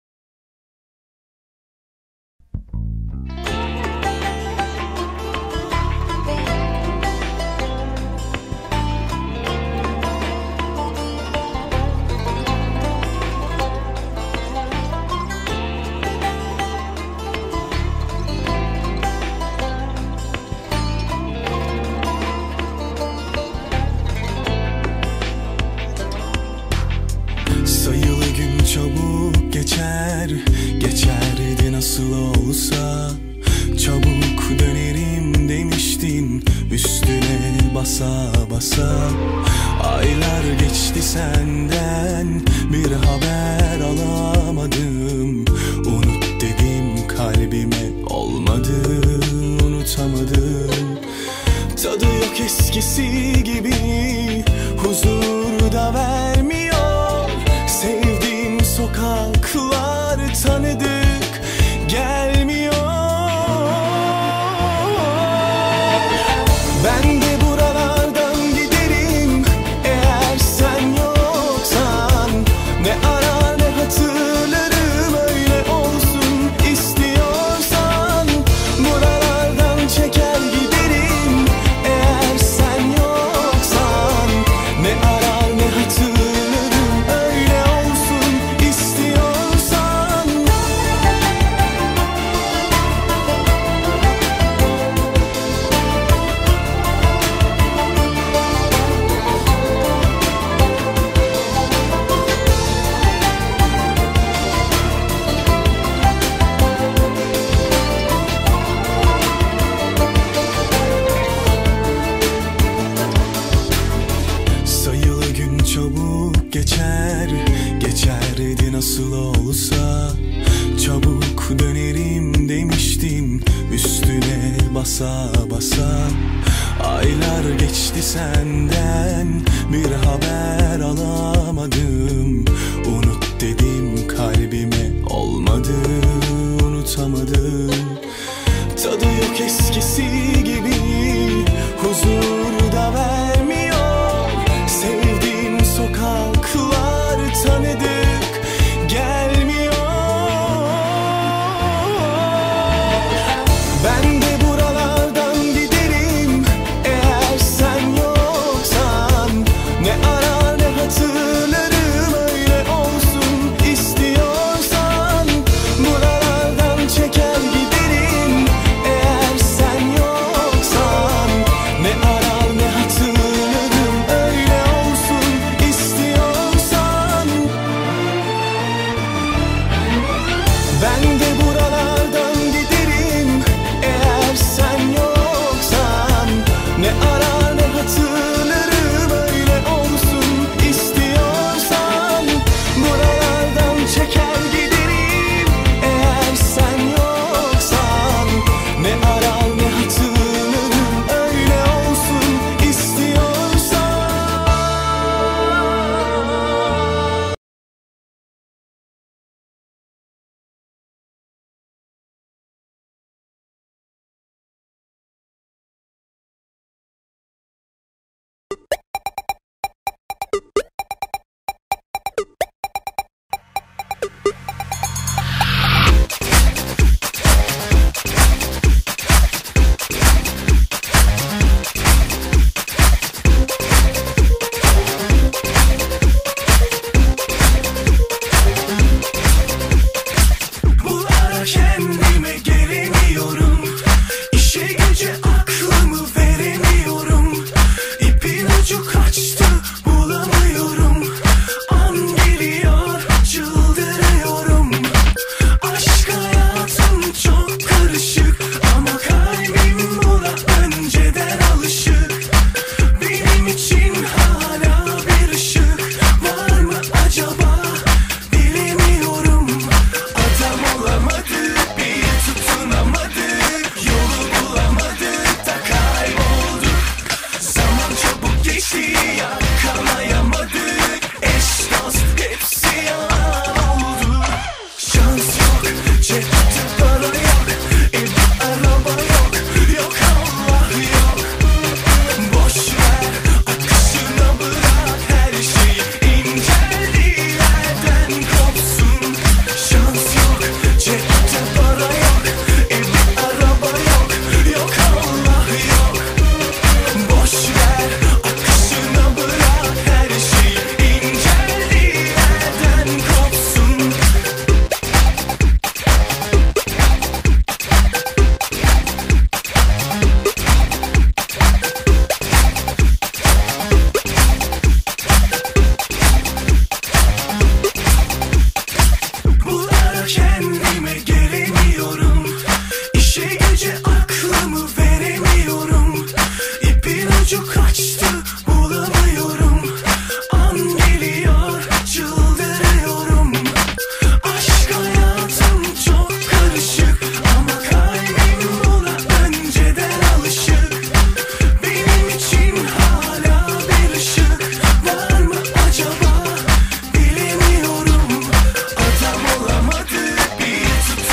Sayılı gün çabuk geçer, geçerdi nasıl olsa. Çabuk dönerim demiştin, üstüne basa basa. Aylar geçti senden, bir haber alamadım. Unut dedim kalbime, olmadı, unutamadım. Tadı yok eskisi gibi, huzur da vermiyor. Sevdiğim sokaklar tanıdık gelmiyor. Ben de buralardan giderim eğer sen yoksan. Ne arar ne hatırlarım, öyle olsun istiyorsan. Buralardan basa basa. Aylar geçti senden, bir haber alamadım. Unut dedim kalbime, olmadı, unutamadım. Tadı yok eskisi gibi, huzur da vermiyor. Sevdiğim sokaklar tanıdık gelmiyor. Ben de buralardan giderim eğer sen yoksan. Ne arar ne hatırlarım, öyle olsun istiyorsan. Buralardan çeker giderim eğer sen yoksan. Ne arar ne hatırlarım, öyle olsun istiyorsan. Ben de buralardan giderim eğer sen yoksan. Ne arar ne hatırlarım, öyle olsun istiyorsan. Buralardan çeker giderim eğer sen yoksan. Ne arar ne hatırlarım, öyle olsun istiyorsan. Bu ara kendime gelemiyorum. İşe güce aklımı veremiyorum. İpin ucu kaçtı, bulamıyorum. An geliyor, çıldırıyorum. Aşk hayatım çok karışık, ama kalbim buna önceden alışık. Benim için hala bir ışık var mı acaba, bilemiyorum. Adam olamadık, bir tutunamadık. Yolu bulamadık da kaybolduk. Zaman çabuk geçti, yakalayamadık. Eş dost hepsi yalan oldu. Şans yok, cepte para yok. Evde araba yok, yok Allah yok. Boş ver, akışına bırak her şeyi. İnceldilerden kopsun. Şans yok, cepte para yok. Evde araba yok, yok Allah yok. Boş ver, akışına bırak her şeyi. İnceldilerden kopsun. Bu ara kendime gelemiyorum. İşe güce aklımı veremiyorum. İpin ucu kaçtı, bulamıyorum. An geliyor, çıldırıyorum. Aşk hayatım çok karışık, ama kalbim buna önceden alışık. Benim için hala bir ışık var mı acaba, bilemiyorum. Adam olamadık, bir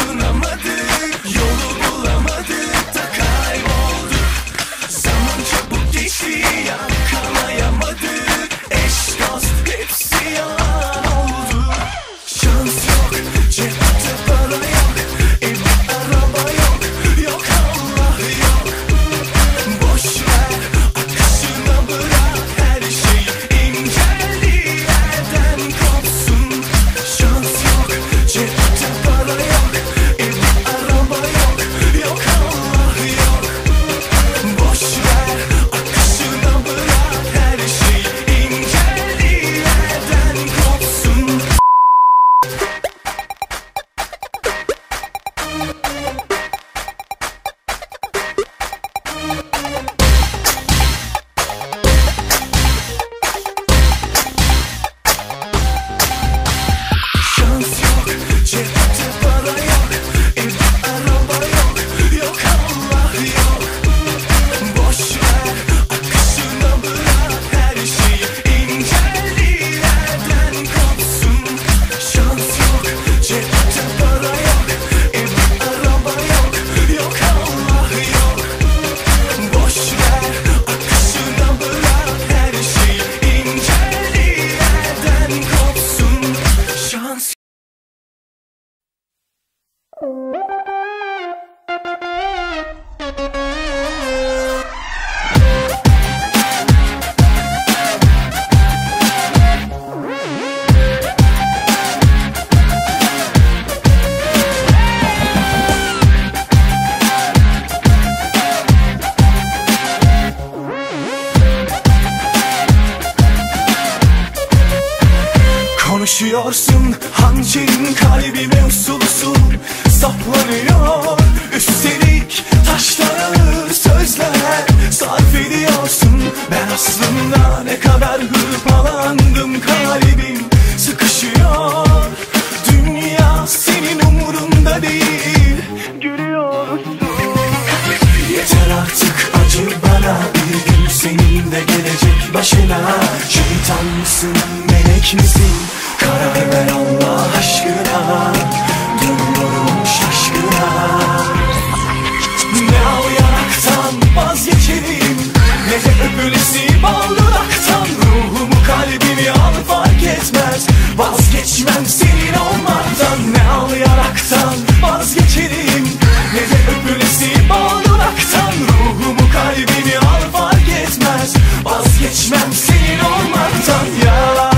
Konuşuyorsun, hançerin kalbime usul usul saplanıyor. Üstelik taştan ağır sözler sarf ediyorsun. Ben aslında ne kadar hırpalandım, kalbim sıkışıyor. Dünya senin umurunda değil, gülüyorsun. Yeter artık acı bana, bir gün senin de gelecek başına. Şeytan mısın, melek misin? Karar ver Allah aşkına. Dönüyorum şaşkına. Ne ağlayaraktan vazgeçerim, ne de öpülesi bal dudaktan. Ruhumu kalbimi al fark etmez, vazgeçmem senin olmaktan. Ne ağlayaraktan vazgeçerim, ne de öpülesi bal dudaktan. Ruhumu kalbimi al fark etmez, vazgeçmem senin olmaktan ya.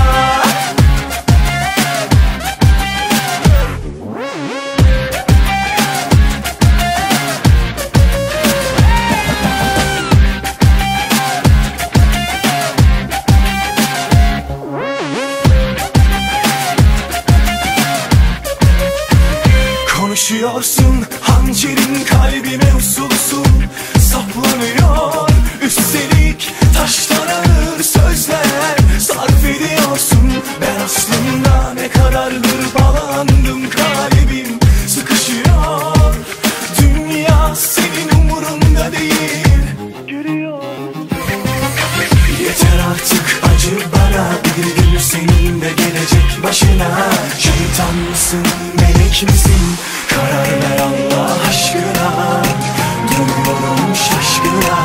Konuşuyorsun, hançerin kalbime usul usul saplanıyor. Üstelik taştan ağır sözler sarf ediyorsun. Ben aslında ne kadar hırpalandım, kalbim sıkışıyor. Dünya senin umurunda değil, görüyorsun. Yeter artık acı bana, bir gün senin de gelecek başına. Şeytan mısın, melek misin? Karar ver Allah aşkına. Dönüyorum şaşkına.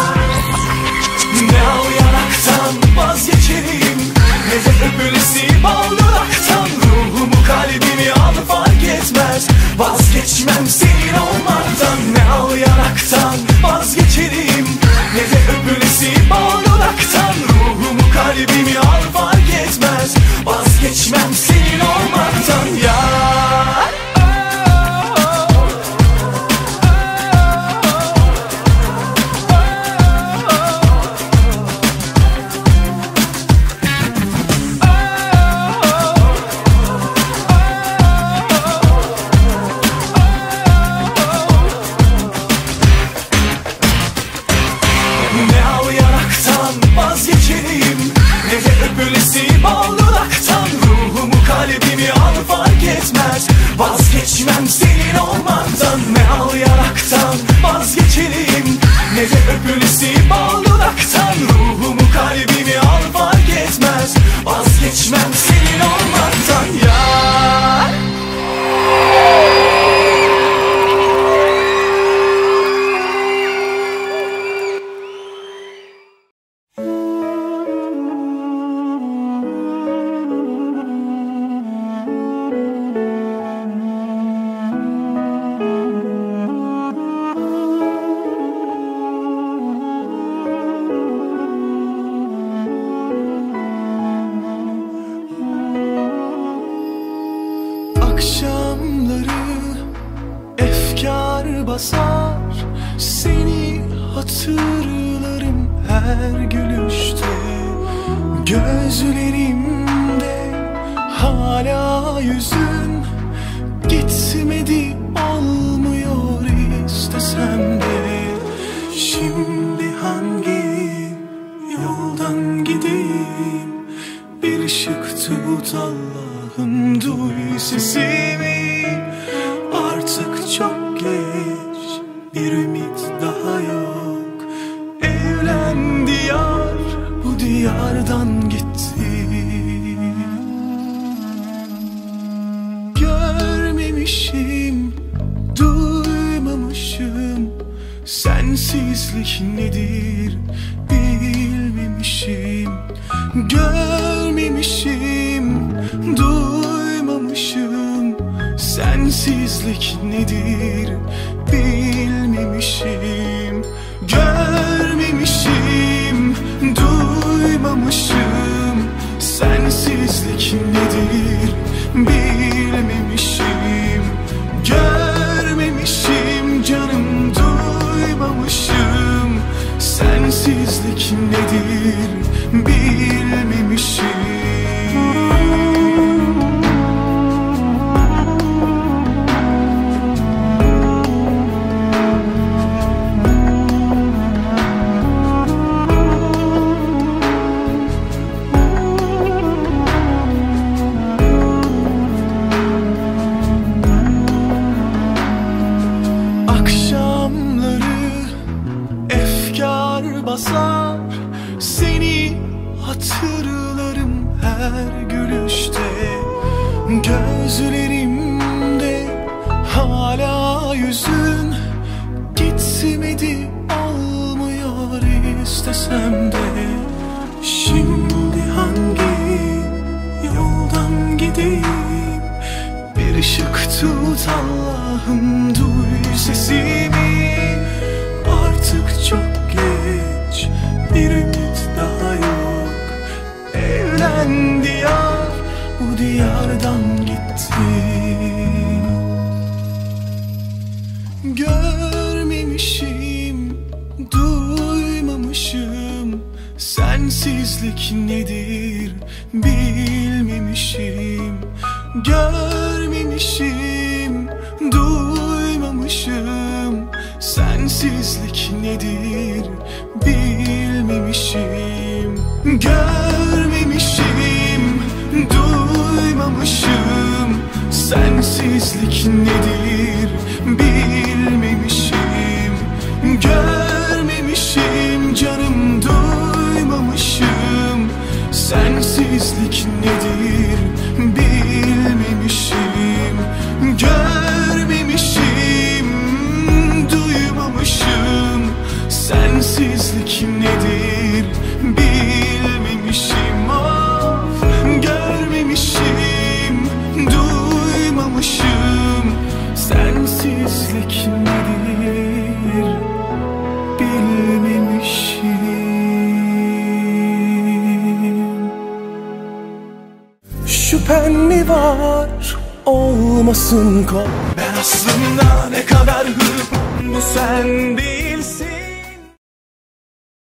Ne ağlayaraktan vazgeçerim, ne de öpülesi bal dudaktan. Ruhumu kalbimi al fark etmez, vazgeçmem senin olmaktan. Ne ağlayaraktan vazgeçerim, ne de öpülesi bal dudaktan. Ruhumu kalbimi al fark etmez, vazgeçmem senin olmaktan ya. Vazgeçmem senin olmaktan. Ne ağlayaraktan vazgeçerim, ne de öpülesi bal dudaktan. Ruhumu kalbimi al fark etmez, vazgeçmem senin olmaktan ya. Basar, seni hatırlarım her gülüşte. Gözlerimde hala yüzün, gitmedi olmuyor istesem de. Şimdi hangi yoldan gideyim, bir ışık tut Allah'ım, duy sesimi. Artık çok geç, bir ümit daha yok. Evlen diyar, bu diyardan gitti. Görmemişim, duymamışım, sensizlik nedir bilmemişim. Görmemişim, duymamışım, sensiz sensizlik nedir bilmemişim, görmemişim, duymamışım. Sensizlik nedir bilmemişim, görmemişim, canım duymamışım. Sensizlik nedir bilmemişim. Basar, seni hatırlarım her gülüşte. Gözlerimde hala yüzün, gitmedi olmuyor istesem de. Şimdi hangi yoldan gideyim, bir ışık tut Allah'ım, duy sesimi. Artık çok geç, bir ümit daha yok. Evlen diyar, bu diyardan gitti. Görmemişim, duymamışım. Sensizlik nedir bilmemişim, görmemişim, duymamışım. Sensizlik nedir bilmemişim, görmemişim, duymamışım. Sensizlik nedir bilmemişim, görmemişim, canım duymamışım. Sensizlik nedir bilmemişim, görmemişim, duymamışım. Sensizlik nedir bilmemişim. Of, görmemişim, duymamışım. Sensizlik nedir bilmemişim. Şüphen mi var, olmasın kol. Ben aslında ne kadar hırpım, bu sen değil.